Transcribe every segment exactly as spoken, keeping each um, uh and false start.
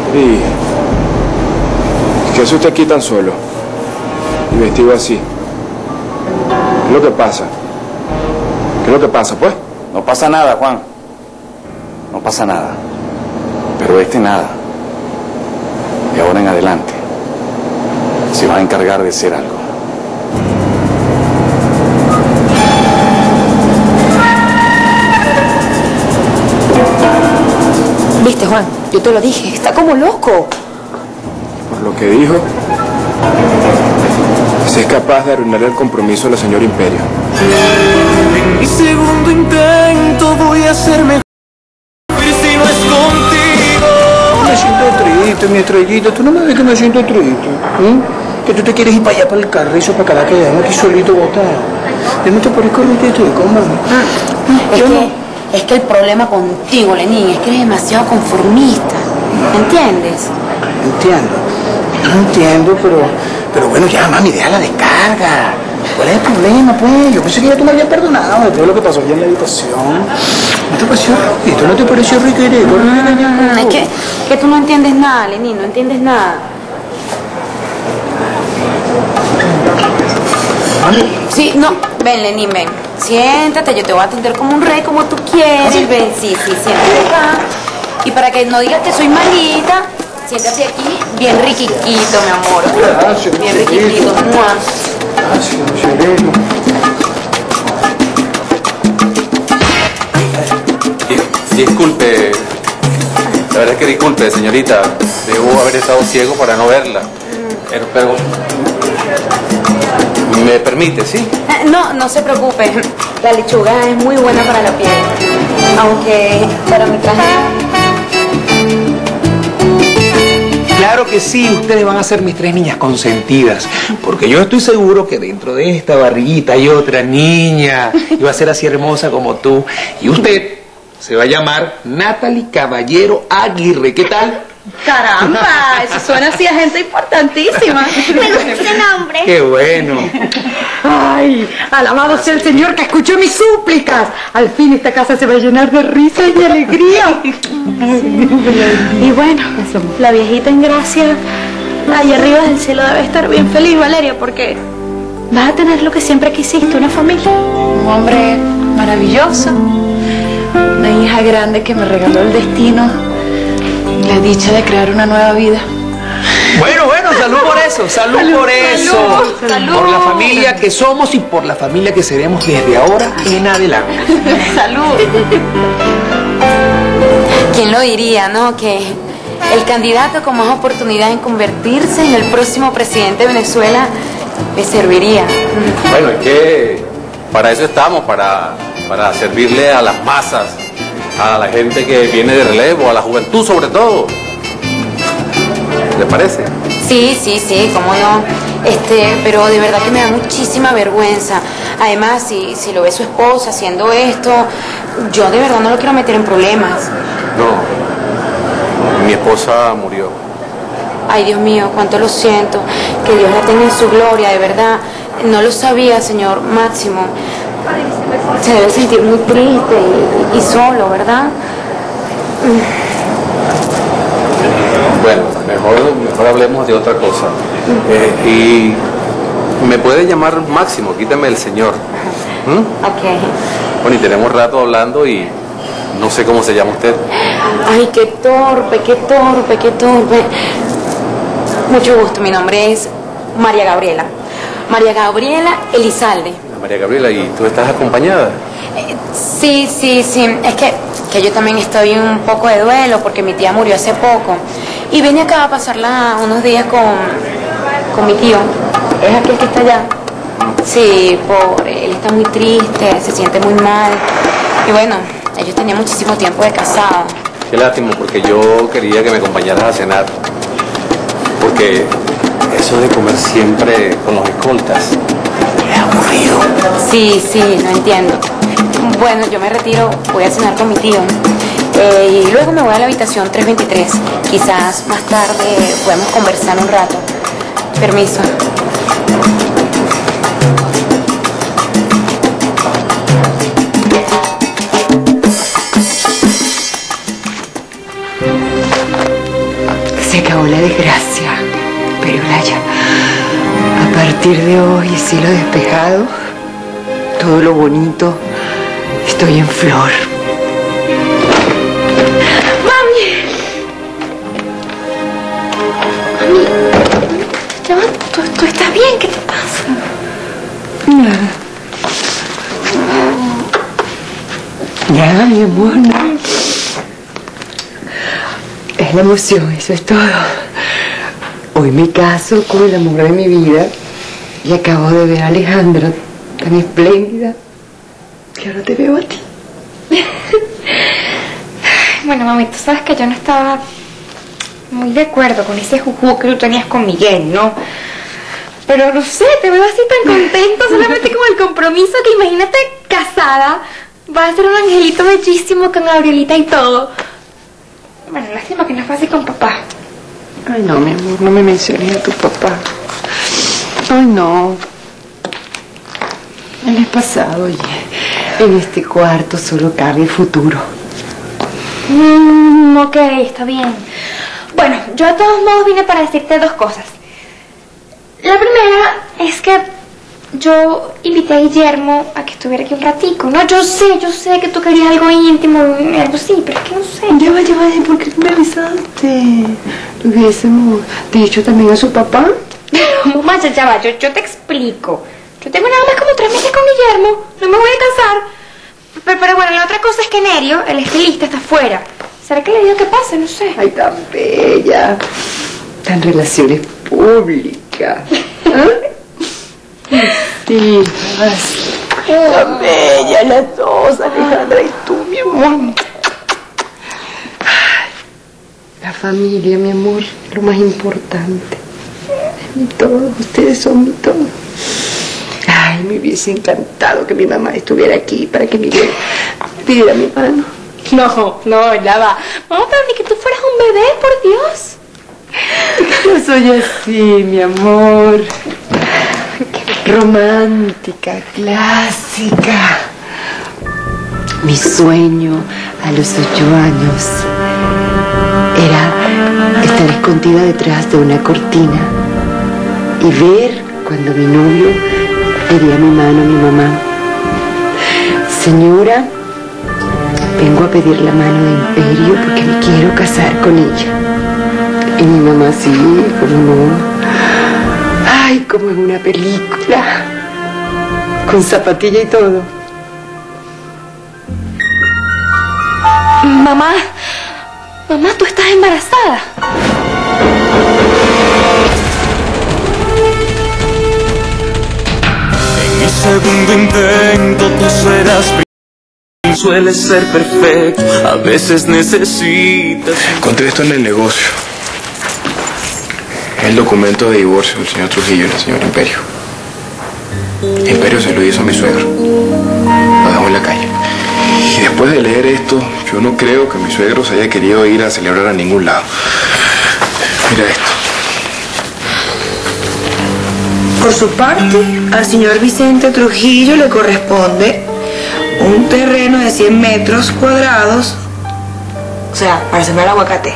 ¿Y qué hace usted aquí tan solo? Y vestido así. ¿Qué es lo que pasa? ¿Qué es lo que pasa, pues? No pasa nada, Juan. No pasa nada. Pero este nada. De ahora en adelante se va a encargar de hacer algo. Viste, Juan, yo te lo dije, está como loco. Por lo que dijo, si es capaz de arruinar el compromiso de la señora Imperio. En mi segundo intento voy a ser mejor, pero si no es contigo. Me siento triste, mi estrellita. Tú no me ves que me siento triste. ¿Eh? Que tú te quieres ir para allá, para el carrizo, para cada que quedamos aquí solito botado. Yo no te parezco riquitico, mami. Es Yo que, no. es que el problema contigo, Lenín, es que eres demasiado conformista. ¿Entiendes? Entiendo. No entiendo, pero... Pero bueno, ya, mami, deja la descarga. ¿Cuál es el problema, pues? Yo pensé que ya tú me habías perdonado después de lo que pasó allá en la habitación. ¿No te pareció riquito? ¿No te pareció riquito? Mm, es que, que tú no entiendes nada, Lenín, no entiendes nada. Mami. Sí, no, ven, Lenín, ven. Siéntate, yo te voy a atender como un rey, como tú quieres. Ven, sí, sí, siéntate acá. Y para que no digas que soy malita, siéntate aquí, bien riquiquito, mi amor. Gracias, bien riquiquito. ¡Mua! Gracias, cielito. Disculpe, la verdad es que disculpe, señorita. Debo haber estado ciego para no verla. Pero, pero ¿me permite, sí? No, no se preocupe. La lechuga es muy buena para la piel. Aunque para mi traje... Claro que sí, ustedes van a ser mis tres niñas consentidas, porque yo estoy seguro que dentro de esta barriguita hay otra niña y va a ser así hermosa como tú. Y usted se va a llamar Natalie Caballero Aguirre. ¿Qué tal? Caramba, eso suena así a gente importantísima. Me gusta ese nombre. ¡Qué bueno! Ay, alabado sea el Señor que escuchó mis súplicas. Al fin esta casa se va a llenar de risa y alegría. Y bueno, la viejita en gracia, allá arriba del cielo debe estar bien feliz, Valeria, porque vas a tener lo que siempre quisiste, una familia. Un hombre maravilloso, una hija grande que me regaló el destino. La dicha de crear una nueva vida. Bueno, bueno, salud por eso, salud, salud por eso. Salud, salud. Por la familia que somos y por la familia que seremos desde ahora en adelante. Salud. ¿Quién lo diría, no? Que el candidato con más oportunidad en convertirse en el próximo presidente de Venezuela le serviría. Bueno, es que para eso estamos, para, para servirle a las masas, a la gente que viene de relevo, a la juventud sobre todo. ¿Le parece? Sí, sí, sí, cómo no. Este, pero de verdad que me da muchísima vergüenza. Además, si, si lo ve su esposa haciendo esto, yo de verdad no lo quiero meter en problemas. No, mi esposa murió. Ay, Dios mío, cuánto lo siento. Que Dios la tenga en su gloria, de verdad. No lo sabía, señor Máximo. Se debe sentir muy triste y, y solo, ¿verdad? Bueno, mejor, mejor hablemos de otra cosa. Eh, y me puede llamar Máximo, quítame el señor. ¿Mm? Ok. Bueno, y tenemos rato hablando y no sé cómo se llama usted. Ay, qué torpe, qué torpe, qué torpe. Mucho gusto, mi nombre es María Gabriela. María Gabriela Elizalde. María Gabriela, ¿y tú estás acompañada? Eh, sí, sí, sí. Es que, que yo también estoy en un poco de duelo porque mi tía murió hace poco. Y vine acá a pasarla unos días con, con mi tío. Es aquel que está allá. Sí, pobre. Él está muy triste, se siente muy mal. Y bueno, ellos tenían muchísimo tiempo de casado. Qué lástima, porque yo quería que me acompañaras a cenar. Porque eso de comer siempre con los escoltas es aburrido. Sí, sí, lo entiendo. Bueno, yo me retiro, voy a cenar con mi tío. Eh, y luego me voy a la habitación tres veintitrés. Quizás más tarde podemos conversar un rato. Permiso. Se acabó la desgracia. Pero Olaya, a partir de hoy, cielo despejado, todo lo bonito, estoy en flor. ¡Mami! Mami, ya va, ¿tú, tú estás bien? ¿Qué te pasa? Nada. Nada, mi amor, nada. Es la emoción, eso es todo. Hoy me caso con el amor de mi vida y acabo de ver a Alejandra tan espléndida que ahora te veo a ti. Bueno, mami, tú sabes que yo no estaba muy de acuerdo con ese juju que tú tenías con Miguel, ¿no? Pero no sé, te veo así tan contenta solamente con el compromiso que imagínate casada. Va a ser un angelito bellísimo con Gabrielita y todo. Bueno, lástima que no es fácil con papá. Ay, no, mi amor, no me menciones a tu papá. Ay, no. El mes pasado, oye, en este cuarto solo cabe el futuro. Mmm, ok, está bien. Bueno, yo de todos modos vine para decirte dos cosas. La primera es que yo invité a Guillermo a que estuviera aquí un ratico, ¿no? Yo sé, yo sé que tú querías algo íntimo, algo así, pero es que no sé. Ya va, ya va, ¿por qué no me avisaste? Lo hubiésemos dicho también a su papá. Mamá, ya, ya va, yo, yo te explico. Yo tengo nada más como tres meses con Guillermo, no me voy a casar. Pero, pero bueno, la otra cosa es que Nerio, el estilista, está afuera. ¿Será que le digo que pase? No sé. Ay, tan bella. Tan relaciones públicas. ¿Eh? Sí, tan bella las dos, Alejandra y tú, mi amor. Ay, la familia, mi amor, lo más importante. Es mi todo, ustedes son mi todo. Ay, me hubiese encantado que mi mamá estuviera aquí para que Miguel me pidiera mi mano. No, no, ya va. Mamá, pero ni que tú fueras un bebé, por Dios. Yo soy así, mi amor. Romántica, clásica. Mi sueño a los ocho años era estar escondida detrás de una cortina y ver cuando mi novio le diera mi mano a mi mamá. Señora, vengo a pedir la mano de Imperio porque me quiero casar con ella. Y mi mamá, sí, como no. Ay, como en una película. Con zapatilla y todo. Mamá, mamá, tú estás embarazada. En mi segundo intento tú serás. Sueles ser perfecto, a veces necesitas. Encontré esto en el negocio. El documento de divorcio del señor Trujillo y del señor Imperio. Imperio se lo hizo a mi suegro. Lo dejó en la calle. Y después de leer esto, yo no creo que mi suegro se haya querido ir a celebrar a ningún lado. Mira esto. Por su parte, al señor Vicente Trujillo le corresponde un terreno de cien metros cuadrados, o sea, para sembrar aguacate.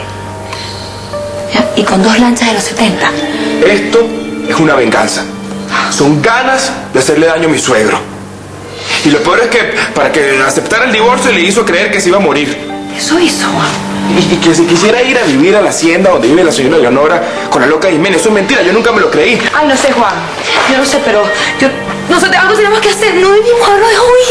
Y con dos lanchas de los setenta. Esto es una venganza. Son ganas de hacerle daño a mi suegro. Y lo peor es que para que aceptara el divorcio le hizo creer que se iba a morir. Eso hizo. Y, y que si quisiera ir a vivir a la hacienda donde vive la señora Leonora con la loca Jiménez. Eso es mentira, yo nunca me lo creí. Ay, no sé, Juan. Yo no sé, pero yo no sé, algo tenemos que hacer. No, mi mujer no dejó ir.